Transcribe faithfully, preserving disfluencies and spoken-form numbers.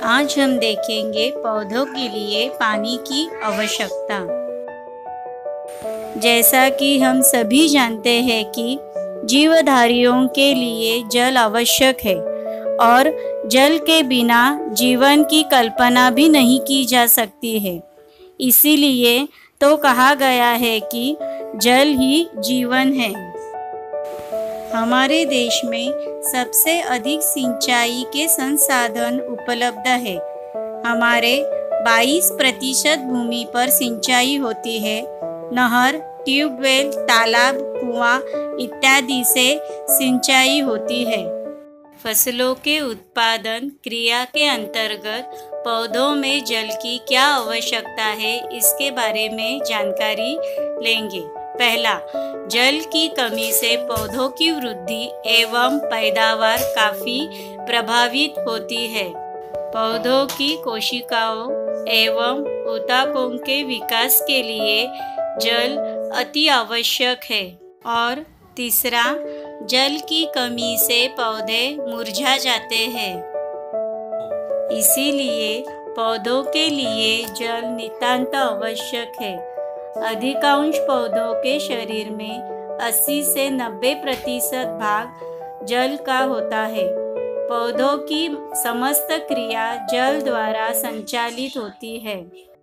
आज हम देखेंगे पौधों के लिए पानी की आवश्यकता। जैसा कि हम सभी जानते हैं कि जीवधारियों के लिए जल आवश्यक है और जल के बिना जीवन की कल्पना भी नहीं की जा सकती है। इसीलिए तो कहा गया है कि जल ही जीवन है। हमारे देश में सबसे अधिक सिंचाई के संसाधन उपलब्ध है। हमारे बाईस प्रतिशत भूमि पर सिंचाई होती है। नहर, ट्यूबवेल, तालाब, कुआं इत्यादि से सिंचाई होती है। फसलों के उत्पादन क्रिया के अंतर्गत पौधों में जल की क्या आवश्यकता है, इसके बारे में जानकारी लेंगे। पहला, जल की कमी से पौधों की वृद्धि एवं पैदावार काफी प्रभावित होती है। पौधों की कोशिकाओं एवं ऊतकों के विकास के लिए जल अति आवश्यक है। और तीसरा, जल की कमी से पौधे मुरझा जाते हैं। इसीलिए पौधों के लिए जल नितांत आवश्यक है। अधिकांश पौधों के शरीर में अस्सी से नब्बे प्रतिशत भाग जल का होता है। पौधों की समस्त क्रिया जल द्वारा संचालित होती है।